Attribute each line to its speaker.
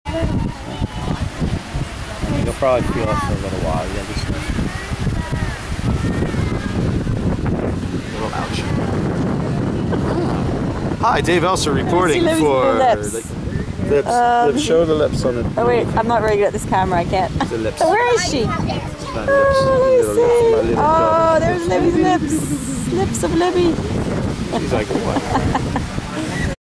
Speaker 1: You'll probably feel it for a little while. Yeah, just a little ouch. Hi, Dave Elser reporting for
Speaker 2: lips.
Speaker 1: Lips. Show the lips on it.
Speaker 2: Oh wait, I'm not very good at this camera. I can't.
Speaker 1: The lips.
Speaker 2: Where is she? Oh, there's Libby's lips. Lips of Libby.
Speaker 1: She's like, what?